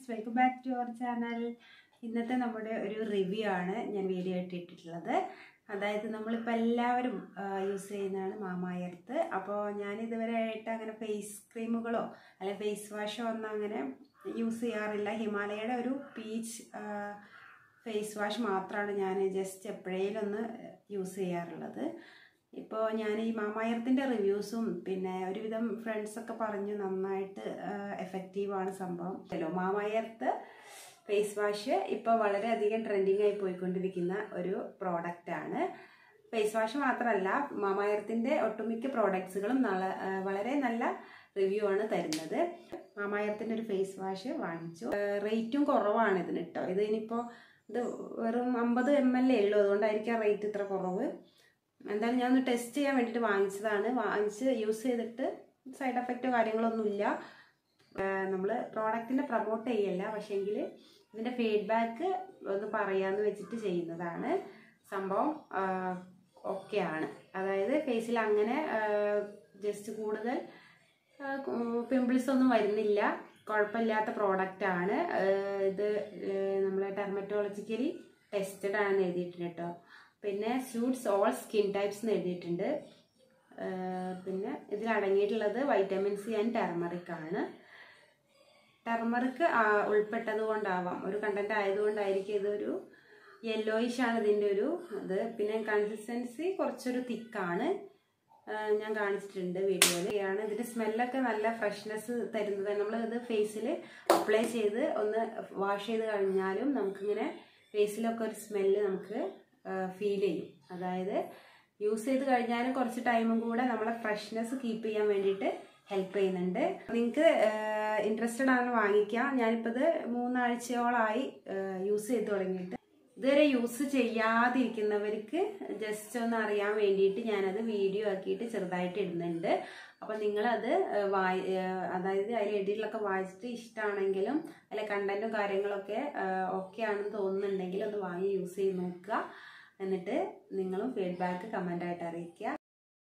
welcome back to our channel. ഇന്നത്തെ നമ്മുടെ ഒരു റിവ്യൂ ആണ് ഞാൻ വീഡിയോ ഇട്ടിട്ടുള്ളത്. അതായത് നമ്മൾ ഇപ്പോൾ എല്ലാവരും യൂസ് ചെയ്യുന്നതാണ് മാമായർത്ത്. അപ്പോൾ ഞാൻ ഇതുവരെ ആയിട്ട് അങ്ങനെ ഫേസ് ക്രീമുകളോ അല്ലെങ്കിൽ ഫേസ് വാഷോ ഒന്നും അങ്ങനെ യൂസ് ചെയ്യാറില്ല. ഹിമാലയയുടെ ഒരു പീച്ച് ഫേസ് വാഷ് മാത്രമാണ് ഞാൻ ജസ്റ്റ് എപ്പോഴേലും ഒന്ന് യൂസ് ചെയ്യാറുള്ളത്. ഇപ്പോൾ ഞാൻ ഈ മാമായർത്തിൻ്റെ റിവ്യൂസും പിന്നെ ഒരുവിധം ഫ്രണ്ട്സൊക്കെ പറഞ്ഞു നന്നായിട്ട് എഫക്റ്റീവാണ് സംഭവം. മാമായർത്ത് ഫേസ് വാഷ് ഇപ്പോൾ വളരെയധികം ട്രെൻഡിങ് ആയി പോയിക്കൊണ്ടിരിക്കുന്ന ഒരു പ്രോഡക്റ്റാണ്. ഫേസ് വാഷ് മാത്രമല്ല, മാമായർത്തിൻ്റെ ഒട്ടുമിക്ക പ്രോഡക്ട്സുകളും വളരെ നല്ല റിവ്യൂ ആണ് തരുന്നത്. മാമായർത്തിൻ്റെ ഒരു ഫേസ് വാഷ് വാങ്ങിച്ചു. റേറ്റും കുറവാണ് ഇതിന് കേട്ടോ. ഇതിനിപ്പോൾ ഇത് വെറും 50 ml ഉള്ളൂ, അതുകൊണ്ടായിരിക്കും റേറ്റ് ഇത്ര കുറവ്. എന്തായാലും ഞാനൊന്ന് ടെസ്റ്റ് ചെയ്യാൻ വേണ്ടിയിട്ട് വാങ്ങിച്ചതാണ്. വാങ്ങിച്ച് യൂസ് ചെയ്തിട്ട് സൈഡ് എഫക്റ്റോ കാര്യങ്ങളൊന്നുമില്ല. നമ്മൾ പ്രോഡക്റ്റിനെ പ്രൊമോട്ട് ചെയ്യല്ല, പക്ഷേങ്കിൽ ഇതിൻ്റെ ഫീഡ്ബാക്ക് ഒന്ന് പറയാമെന്ന് വെച്ചിട്ട് ചെയ്യുന്നതാണ്. സംഭവം ഓക്കെയാണ്. അതായത് ഫേസിൽ അങ്ങനെ ജസ്റ്റ് കൂടുതൽ പിമ്പിൾസ് ഒന്നും വരുന്നില്ല. കുഴപ്പമില്ലാത്ത പ്രോഡക്റ്റാണ് ഇത്. നമ്മൾ ഡെർമറ്റോളജിക്കലി ടെസ്റ്റഡ് ആണെന്ന് എഴുതിയിട്ടുണ്ട് കേട്ടോ. പിന്നെ സ്യൂട്ട്സ് ഓൾ സ്കിൻ ടൈപ്സ് എന്ന് എഴുതിയിട്ടുണ്ട്. പിന്നെ ഇതിൽ അടങ്ങിയിട്ടുള്ളത് വൈറ്റമിൻ സി ആൻഡ് ടെർമറിക് ആണ്. ടെർമറിക് ഉൾപ്പെട്ടത് കൊണ്ടാവാം, ഒരു കണ്ടന്റ് ആയതുകൊണ്ടായിരിക്കും ഇതൊരു യെല്ലോയിഷ് ആണ് ഇതിൻ്റെ ഒരു ഇത്. പിന്നെ കൺസിസ്റ്റൻസി കുറച്ചൊരു തിക്കാണ്, ഞാൻ കാണിച്ചിട്ടുണ്ട് വീഡിയോയിൽ. ഇതിൻ്റെ സ്മെല്ലൊക്കെ നല്ല ഫ്രഷ്നെസ് തരുന്നത്. നമ്മൾ ഇത് ഫേസിൽ അപ്ലൈ ചെയ്ത് ഒന്ന് വാഷ് ചെയ്ത് കഴിഞ്ഞാലും നമുക്കിങ്ങനെ ഫേസിലൊക്കെ ഒരു സ്മെല്ല് നമുക്ക് ഫീൽ ചെയ്യും. അതായത് യൂസ് ചെയ്ത് കഴിഞ്ഞാലും കുറച്ച് ടൈമും കൂടെ നമ്മളെ ഫ്രഷ്നെസ് കീപ്പ് ചെയ്യാൻ വേണ്ടിയിട്ട് ഹെൽപ്പ് ചെയ്യുന്നുണ്ട്. നിങ്ങൾക്ക് ഇൻട്രസ്റ്റഡ് ആണ് വാങ്ങിക്കാം. ഞാനിപ്പോൾ ഇത് 3 ആഴ്ചയോളമായി യൂസ് ചെയ്ത് തുടങ്ങിയിട്ട്. ഇതുവരെ യൂസ് ചെയ്യാതിരിക്കുന്നവർക്ക് ജസ്റ്റ് ഒന്ന് അറിയാൻ വേണ്ടിയിട്ട് ഞാനത് വീഡിയോ ആക്കിയിട്ട് ചെറുതായിട്ട് ഇടുന്നുണ്ട്. അപ്പോൾ നിങ്ങളത് അതായത് അതിൽ എഡിറ്റിലൊക്കെ വായിച്ചിട്ട് ഇഷ്ടമാണെങ്കിലും അല്ലെ കണ്ടന്റും കാര്യങ്ങളൊക്കെ ഓക്കെ ആണെന്ന് തോന്നുന്നുണ്ടെങ്കിൽ ഒന്ന് വാങ്ങി യൂസ് ചെയ്ത് നോക്കുക. എന്നിട്ട് നിങ്ങളും ഫീഡ്ബാക്ക് കമൻ്റായിട്ട് അറിയിക്കുക.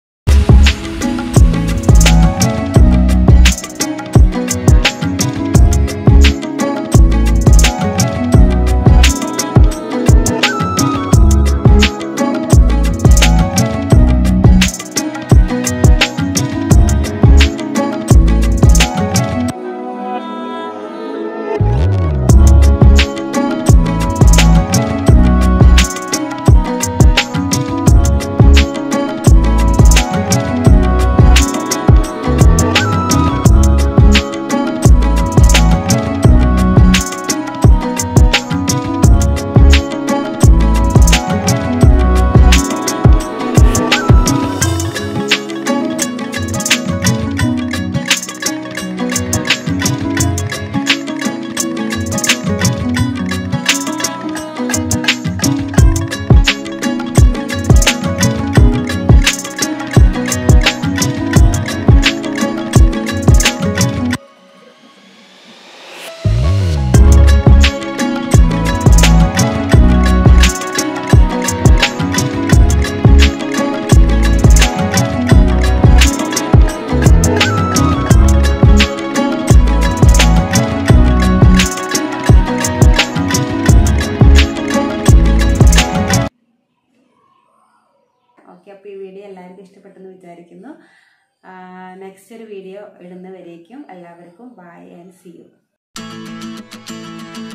ഓക്കെ, അപ്പോൾ ഈ വീഡിയോ എല്ലാവർക്കും ഇഷ്ടപ്പെട്ടെന്ന് വിചാരിക്കുന്നു. നെക്സ്റ്റ് ഒരു വീഡിയോ ഇടുന്നവരേക്കും എല്ലാവർക്കും ബൈ ആൻഡ് സീ യു.